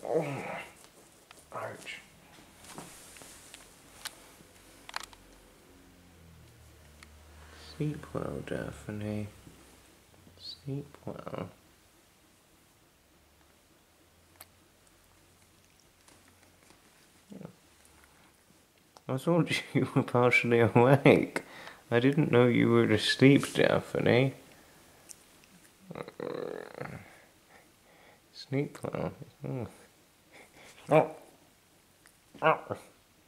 Oh, ouch. Sleep well, Daphne. Sleep well. I thought you were partially awake. I didn't know you were asleep, Daphne. Sleep well. Oh. Oh.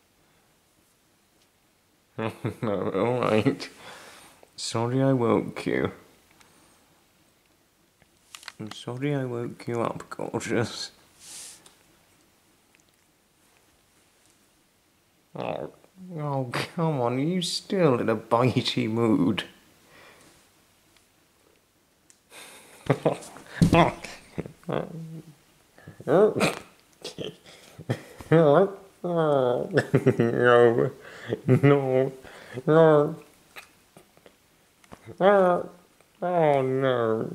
No, alright. Sorry I woke you. I'm sorry I woke you up, gorgeous. Oh, come on, are you still in a bitey mood? No, no, no. Oh no.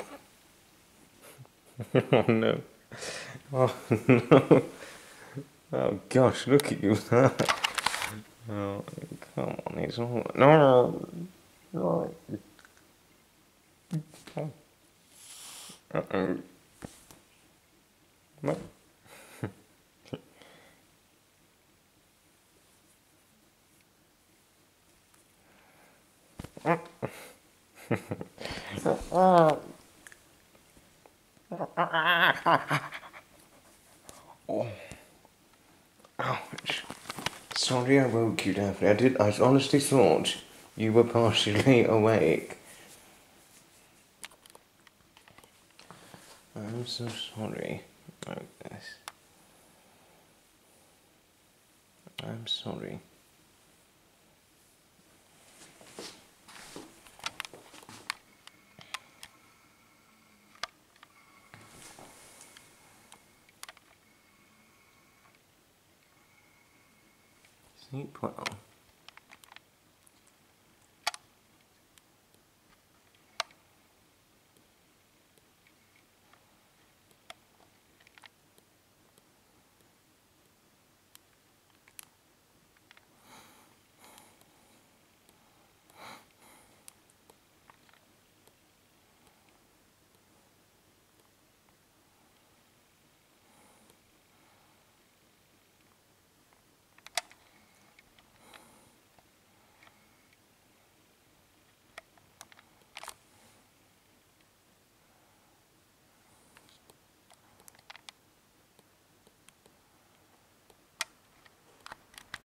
Oh no. Oh no. Oh gosh, look at you. Oh, come on, it's all... No. No. Oh. Uh-oh. No. Oh. Ouch. Sorry I woke you, Daphne. I honestly thought you were partially awake. I'm so sorry about this. I'm sorry. Sleep well.